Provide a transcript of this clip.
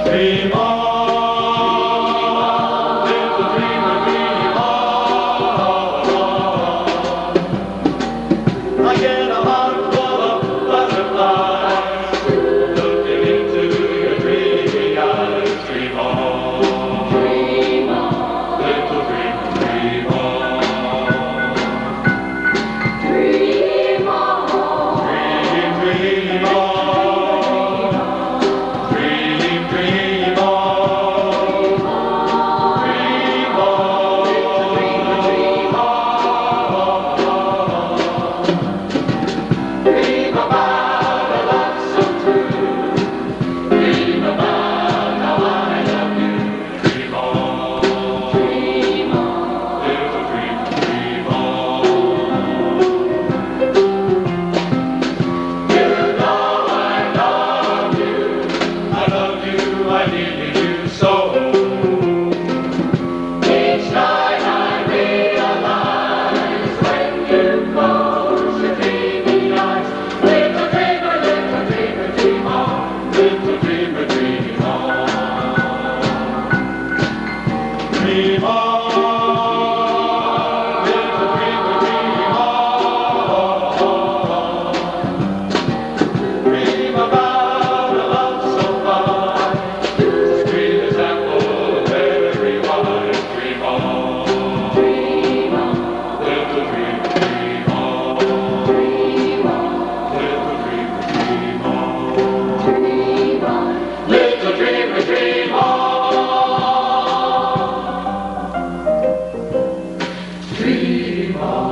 Dream on, little dreamer, dream on. I get a heart full of butterflies, looking into your dreamy eyes. Dream on, little dreamer, dream on. Dream on, dream, dream on. Dream about a love so true. Dream about how I love you. Dream on, little dream, dream on. You know I love you. I love you, I need you so. Each night I realize when you close your dreamy eyes. Little dreamer, dream on. Little dreamer, dream on. Dream on, little dreamer, dream on. Dream about a love so fine, sweet as apple and very wise. Dream on, little dreamer, dream on. Little dreamer, dream on. Little dreamer, dream on. Dream on.